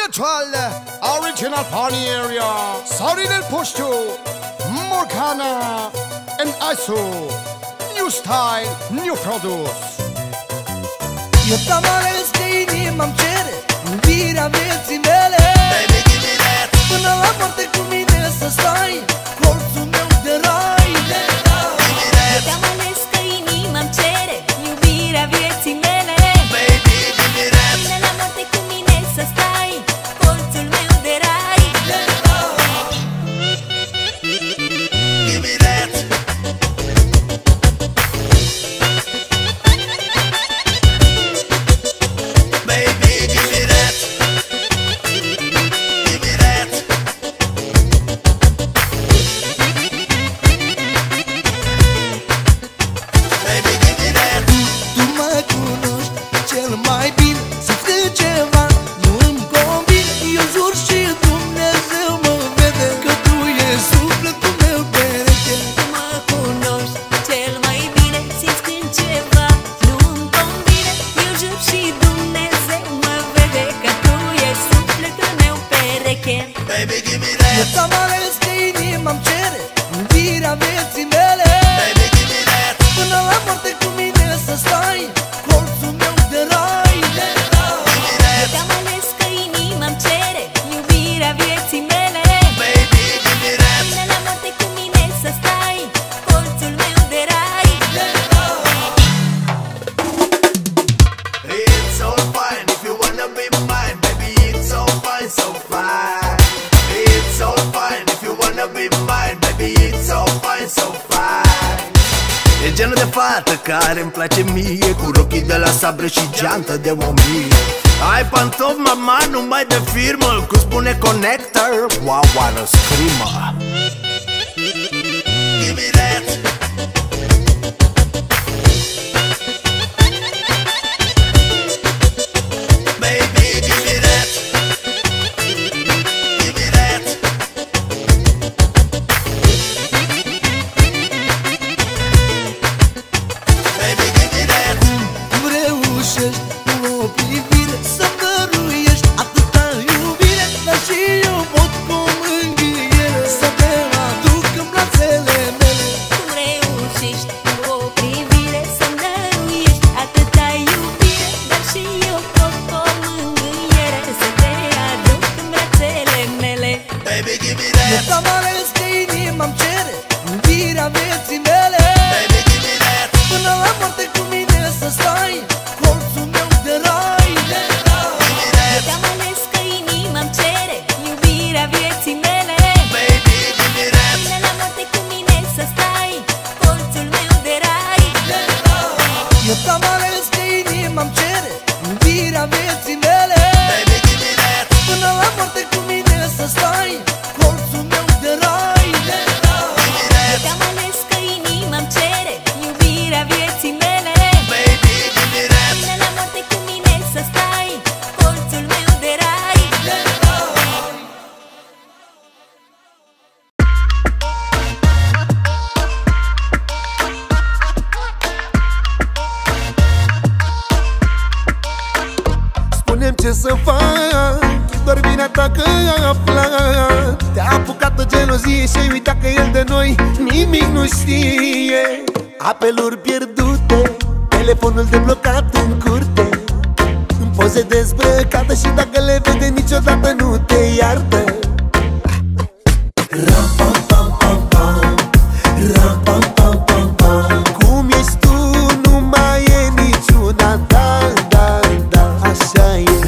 Metal, original Pony area, Sorry del Pushtu, Morgana, and ISO. New style, new produce. Eu t-am ales că inima-mi cere iubirea vieții mele. Baby, give me that. Până la moarte cu mine să stai, colțul meu de rai. Eu te-am ales că inima-mi cere iubirea vieții mele. Baby, give me that. Până la moarte cu mine să stai, colțul meu de rai. Give me that. Baby, give me that. Give me that. Baby, give me that. Tu mă cunoști cel mai bine, simți că ceva nu îmi convine. Eu jur și Dumnezeu mă vede că tu ești sufletul meu pereche. Tu mă cunoști cel mai bine, simți când ceva nu-mi convine. Eu jur și Dumnezeu mă vede că tu ești sufletul meu pereche. Baby, give me Eu that. ți-am ales că inima-mi cere iubirea vieții mele. Baby, give me that. Până la moarte cu mine să stai, colțul meu de rai. Eu te-am ales că inima-mi cere iubirea vieții mele. Baby, give me that. Până la moarte cu mine să stai, colțul meu de rai. It's all fine if you wanna be mine, baby. It's all fine, so fine. It's all fine if you wanna be mine, baby. It's all fine, so fine. E genul de fată care îmi place mie, cu rochii de la sabre și geantă de 1000. Ai pantofi, mama, numai de firmă, cu spune connector, wow, what a screamer. Give me that. Baby, give me that. Give me that. Baby, give me that. Cum reușești cu o privire să-mi dăruiești atâta iubire, dar și eu pot cu o mângâiere să te aduc în brațele mele. Cum reușești cu o privire să-mi dăruiești atâta iubire, dar și eu pot cu o mângâiere să te aduc în brațele mele. Baby, give me Eu that. ți-am ales că inima-mi cere iubirea vieții mele. Baby, give me that. Până la moarte cu mine să stai, colțul meu de rai. Eu te-am ales că inima-mi cere iubirea vieții mele. Baby, give me that. Până la moarte cu mine să stai, colțul meu de rai. Eu ți-am ales că inima-mi cere iubirea vieții mele. Baby, give me that. Până la moarte cu mine să stai, colțul meu de rai. Eu te-am ales că inima-mi cere iubirea vieții mele. Baby, give me that. Până la moarte cu mine să stai, colțul meu de rai. Spune-mi ce să fac, doar vina ta că a aflat. Te-a apucat o gelozie și ai uitat că el de noi nimic nu știe. Apeluri pierdute, telefonul deblocat în curte, în poze dezbrăcată și dacă le vede niciodată nu te iartă. Cum ești tu nu mai e niciuna, da, da, da, așa e.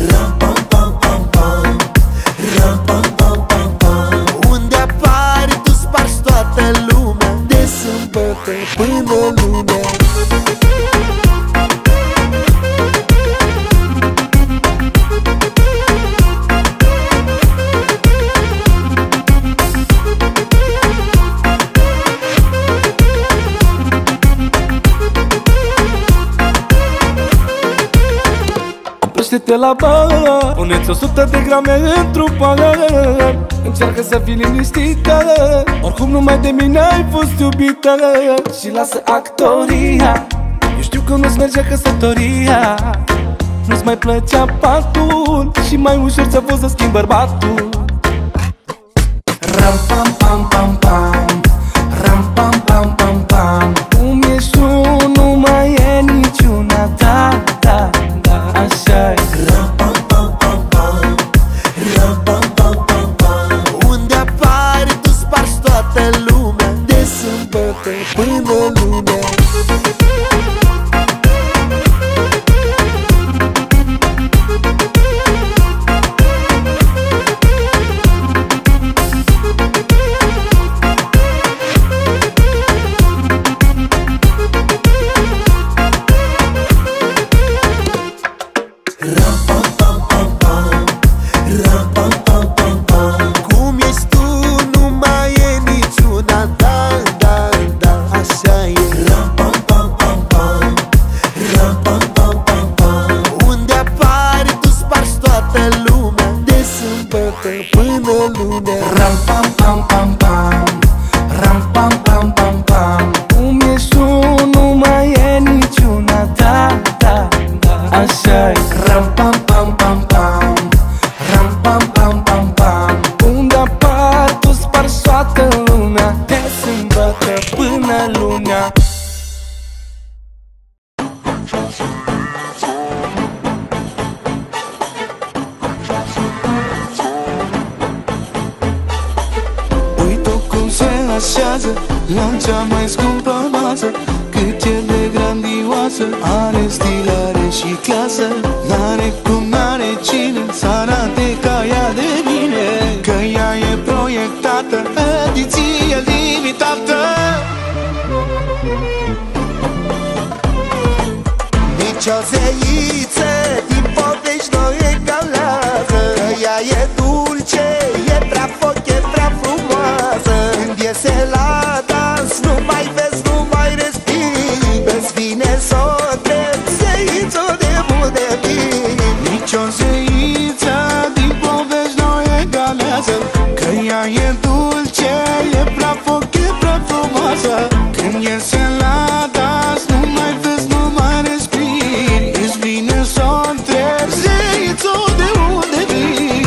Unde apari tu spargi toată lumea, de sâmbătă până lunea. Oprește-te la bar, pune-ți 100 de grame într-un pahar. Încearcă să fii liniștită, oricum numai de mine ai fost iubită. Și lasă actoria, eu știu că nu-ți merge căsătoria. nu-ți mai plăcea patul și mai ușor ți-a fost să schimbi bărbatul. Ram pam pam pam pam, ram pam pam pam pam. Cum ești tu nu mai e niciuna ta, da, da, așa-i. Ram pam pam pam pam, ram pam pam pam pam. Unde apari tu spargi toată lumea, de sâmbătă până lunea. La cea mai scumpă masă, cât e de grandioasă, are stil, are și clasă. N-are cum, n-are cine să arate ca ea de bine, că ea e proiectată, ediție limitată. Nici o zeiță din povești nu egalează, că ea e dulce, e prea foc, e prea frumoasă. Când iese la dans, nu mai vezi, nu mai respiri, îți vine să o întreb, zeiță de unde vii. Nici o zeiță din povești nu egalează, că ea e dulce, e prea foc, e prea frumoasă. Când iese la dans, nu mai vezi, nu mai respiri, îți vine să o întreb, zeiță de unde vii.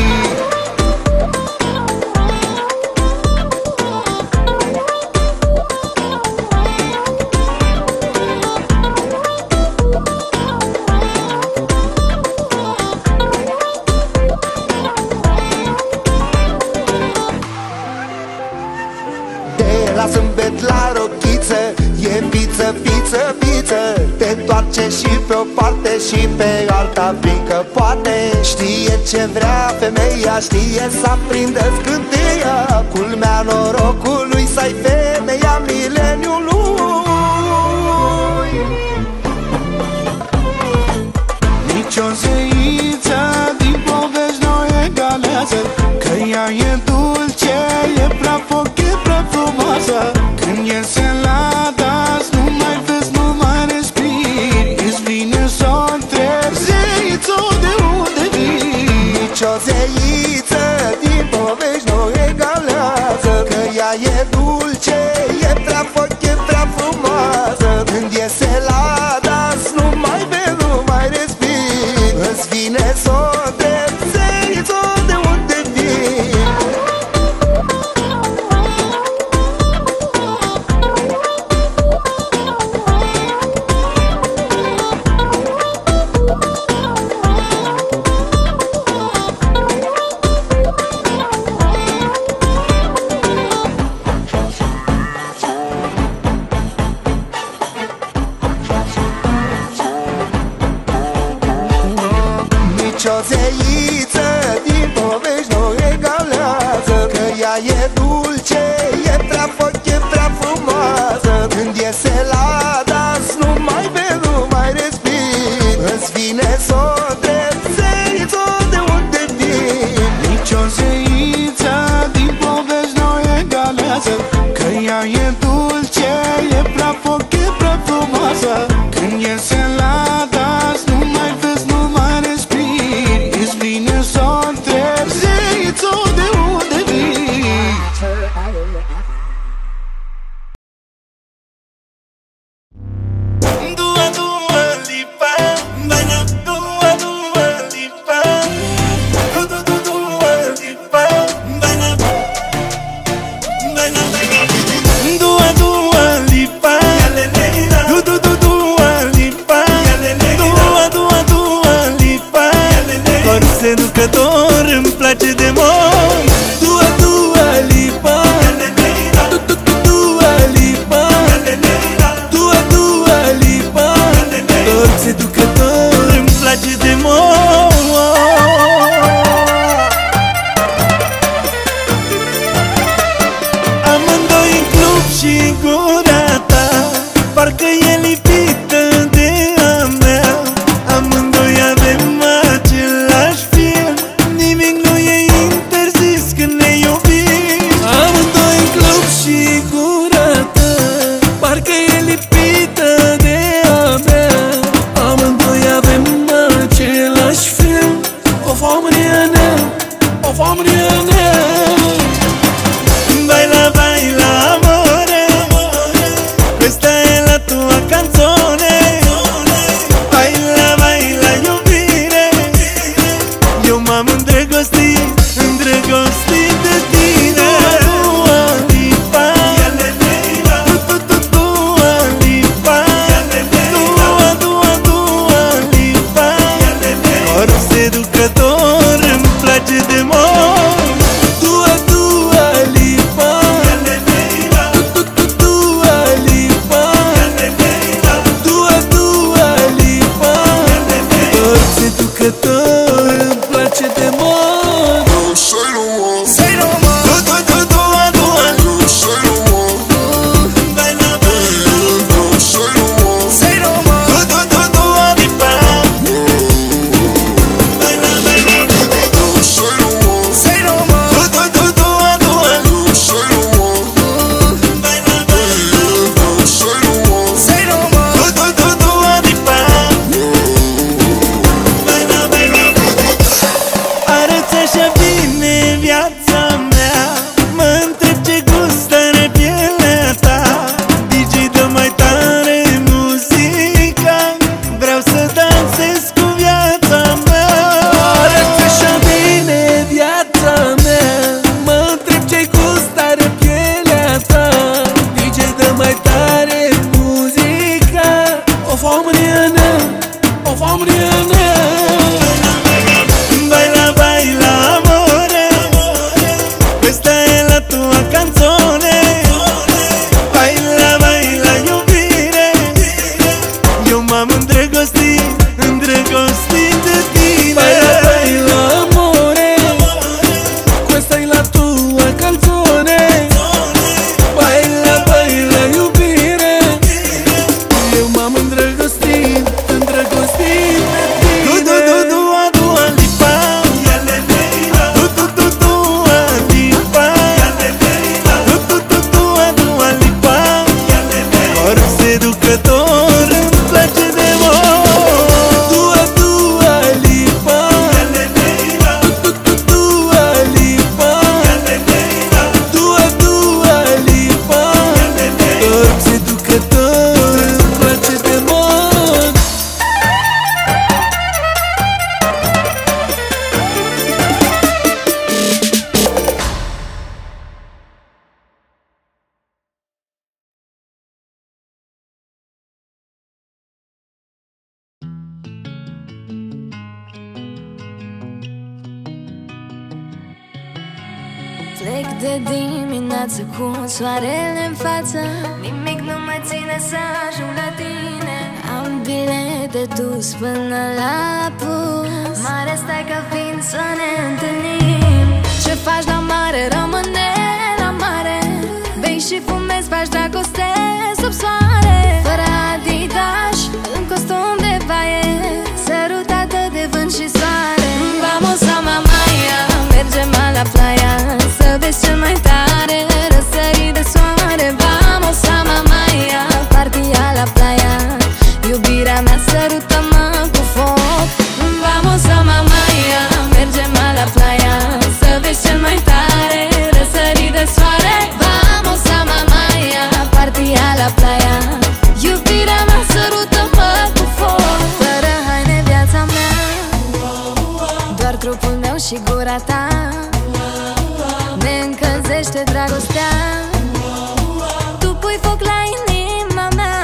De la zâmbet la rochiță, e piță, piță, piță. Te toarce și pe o parte și pe alta, fiindcă poate. Știe ce vrea femeia, știe să aprindă scânteia. Culmea norocului să-i femeia mileniului. Nici o zeiță din povești nu egalează, că ea e dulce, e prea foc, e prea frumoasă. Când iese la dans, nu mai vezi, nu mai respiri, îți vine să o întreb, zeiță de unde vii. Nici o zeiță din povești nu egalează, că ea e dulce, e prea foc, e prea frumoasă. Când iese la dans, nu mai vezi, nu mai respiri, îți vine să o întreb, zeiță de unde vii. Nici o zeiță din povești nu egalează, că ea e dulce, e prea foc, e prea frumoasă. Când iese la dans, nu mai vezi, nu mai respiri, îți vine să o întreb, zeiță de unde vii. Nici o zeiță din povești nu egalează, că ea e dulce, e prea foc, e prea frumoasă. Când iese la dans, nu mai vezi, nu mai respiri, îți vine să o întreb, zeiță seducător, îmi place de mult. Dua, Dua Lipa, Dua Lipa, Dua, Dua Lipa, tot seducător, îmi place de mult. Amândoi în club și gura ta parcă e lipită de a mea. Amândoi avem același film, nimic nu e interzis când ne iubim. Amândoi în club și gura ta parcă e lipită de a mea. Amândoi avem același film. Of, Amriana, of, Amriana. Baila, baila, amore, questa è la tua canzone. Baila, baila, iubire, eu m-am îndrăgostit, îndrăgostit de tine. Dua Lipa, Dua Lipa, Dua Lipa, corp seducător, îmi place de mult. Dua Lipa, Dua Lipa, Dua Lipa, corp seducător, îmi place de mult. Say no more, Dua, baila, baila, say no more, Dua Lipa, baila, baila, say no more, Dua, baila, baila, say no more, Dua Lipa, baila, baila. Arăți așa bine viața mea, mă întreb ce gust are pielea ta. DJ, dă mai tare muzica, vreau să dansez cu viața mea. Arăți așa bine viața mea, mă întreb ce gust are pielea ta. DJ, dă mai tare muzica. Of, Amriana, of, Amriana. Baila, baila, amore, questa è la tua canzone. Baila, baila, iubire, eu m-am îndrăgostit, îndrăgostit de tine. Baila, baila, amore, questa è la tua canzone. Baila, baila, iubire, eu m-am îndrăgostit, îndrăgostit de tine. Dua Lipa, Dua Lipa, Dua Lipa, corp seducător, îmi place de mult. Dua Lipa, Dua Lipa, Dua Lipa, corp seducător, îmi place de mult. Plec de dimineață cu soarele în față, nimic nu mă ține să ajung la tine. Am bilete dus până la Pus, mare stai că vin să ne întâlnim. Ce faci la mare, rămâne la mare, bei și fumezi, faci dragoste sub soare. Fără Adidas, în costum de baie, sărutată de vânt și soare. Vamos a Mamaia, mergem la playa, să vezi cel mai tare răsărit de soare. Vamos a Mamaia, partia la playa, iubirea mea sărută-mă cu foc. Vamos a Mamaia, mergem la playa, să vezi cel mai tare răsărit de soare. Vamos a Mamaia, partia la playa, iubirea mea sărută-mă cu foc. Fără haine viața mea, doar trupul meu și gura ta ne încălzește dragostea. Tu pui foc la inima mea.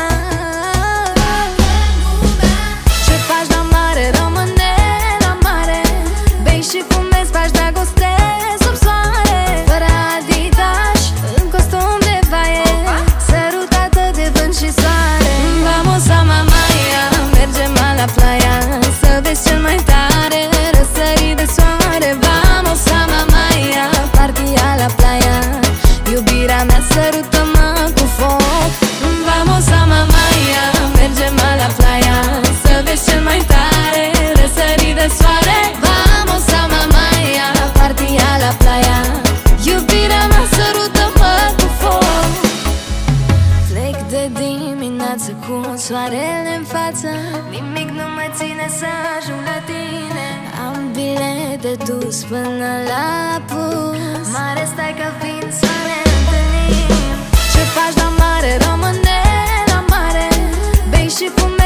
Ce faci la mare, rămâne la mare, bei și fumezi, faci dragoste sub soare, fără Adidas, în costum de vaie, sărutată de vânt și soare. Vamos a Mamaia, mergem la playa, să vezi cel mai tare răsărit de soare. Vamos a Mamaia, partia la playa, iubirea mea, sărută-mă cu foc. Vamos a Mamaia, mergem la playa, să vezi cel mai tare răsărit de soare. Vamos a Mamaia, partia la playa, iubirea mea, sărută-mă cu foc. Plec de dimineață cu soarele în față, nimic nu mă ține să ajung la tine. Am bilete dus până la Pus, mare stai că vin să ne întâlnim. Ce faci la mare, rămâne la mare, bei și fumezi.